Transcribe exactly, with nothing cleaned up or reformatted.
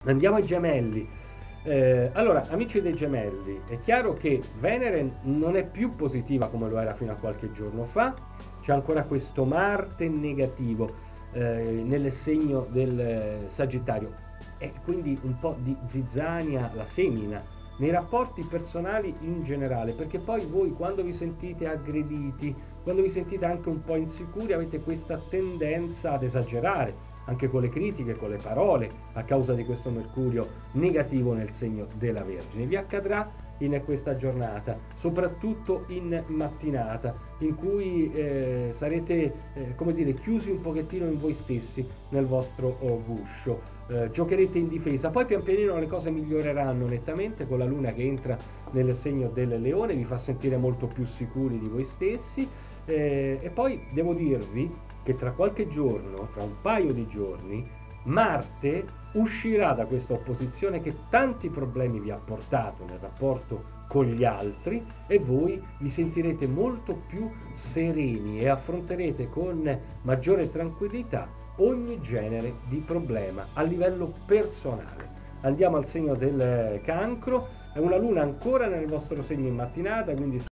Andiamo ai gemelli. Eh, allora, amici dei gemelli, è chiaro che Venere non è più positiva come lo era fino a qualche giorno fa, c'è ancora questo Marte negativo eh, nel segno del eh, Sagittario e quindi un po' di zizzania la semina nei rapporti personali in generale, perché poi voi quando vi sentite aggrediti, quando vi sentite anche un po' insicuri, avete questa tendenza ad esagerare anche con le critiche, con le parole, a causa di questo Mercurio negativo nel segno della Vergine. Vi accadrà in questa giornata, soprattutto in mattinata, in cui eh, sarete, eh, come dire, chiusi un pochettino in voi stessi, nel vostro oh, guscio. Eh, giocherete in difesa, poi pian pianino le cose miglioreranno nettamente con la luna che entra nel segno del leone, vi fa sentire molto più sicuri di voi stessi eh, e poi devo dirvi che tra qualche giorno, tra un paio di giorni, Marte uscirà da questa opposizione che tanti problemi vi ha portato nel rapporto con gli altri e voi vi sentirete molto più sereni e affronterete con maggiore tranquillità ogni genere di problema a livello personale. Andiamo al segno del cancro, è una luna ancora nel vostro segno in mattinata, quindi